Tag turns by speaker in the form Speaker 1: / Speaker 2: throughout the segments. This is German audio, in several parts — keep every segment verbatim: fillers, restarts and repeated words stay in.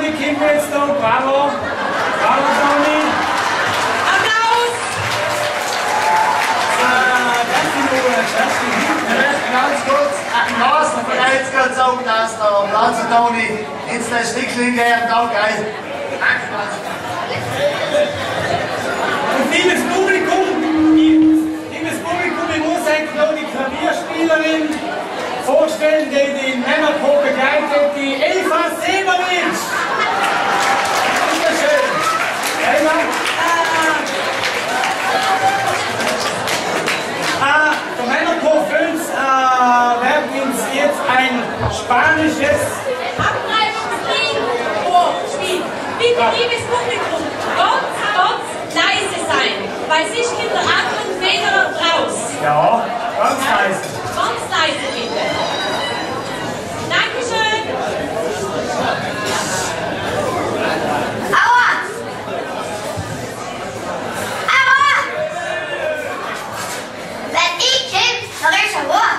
Speaker 1: Toni kommt jetzt noch. Bravo. Bravo, Toni. Applaus!
Speaker 2: Ganz kurz, ein Glas, da vielleicht ganz auch, dass der Platz Toni jetzt der Stückchen gern da geil.
Speaker 1: Und liebes Publikum, liebes Publikum, ich muss eigentlich noch die Klavierspielerin vorstellen, die den Männerchor begleitet, die Eva Semerwitsch. Dankeschön. Eva. Ah, der Männerchor Völs äh, werden uns jetzt ein spanisches
Speaker 3: Abreibungslied vorspielen. Bitte, liebes Publikum, ganz, ganz leise sein, weil sich Kinder an und Väter raus.
Speaker 1: Ja, ganz leise.
Speaker 3: Ganz leise bitte. Dankeschön.
Speaker 4: Aua! Aua! Wenn ich komme, dann ist er wahr.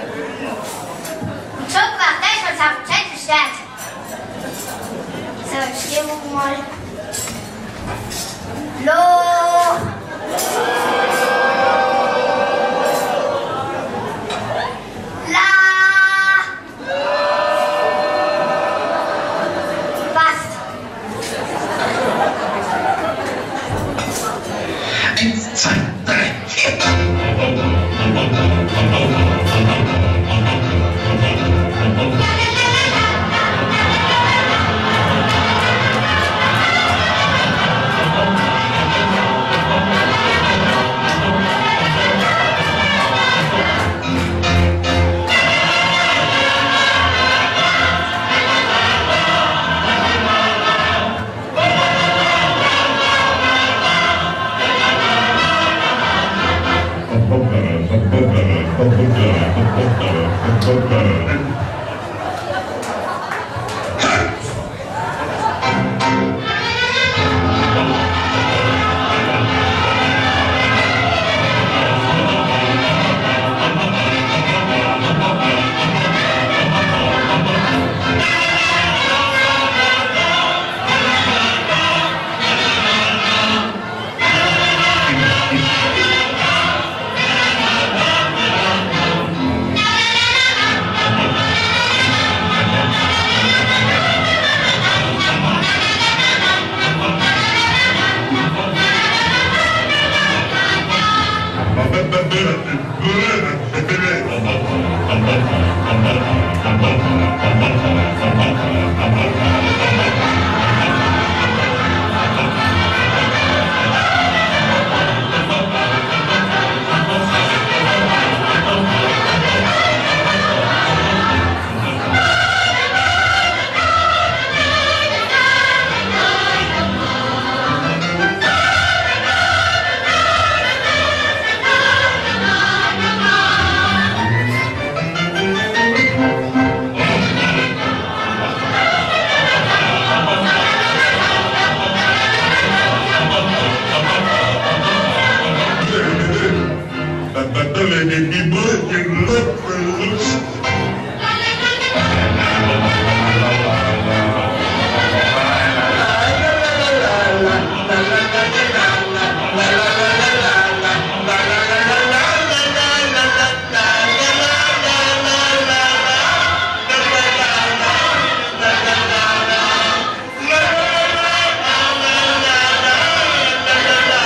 Speaker 4: Und so macht das, was auf dem Zettel steht. So, jetzt gehen wir mal. Lo!
Speaker 5: Eins, zwei, drei, vier.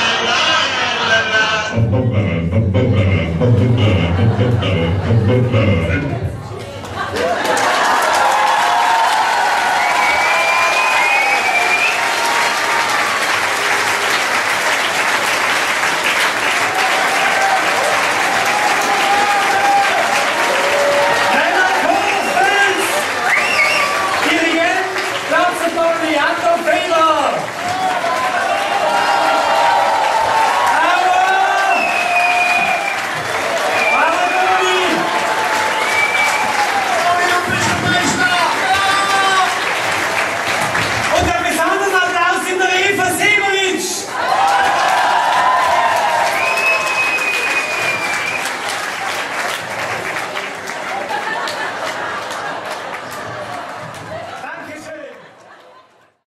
Speaker 6: Thank you.